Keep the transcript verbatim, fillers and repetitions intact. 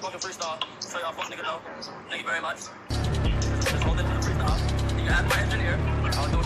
fucking freestyle. So y'all fuck nigga know. Thank you very much. Just hold it to the freestyle. You can ask my engineer. I'll do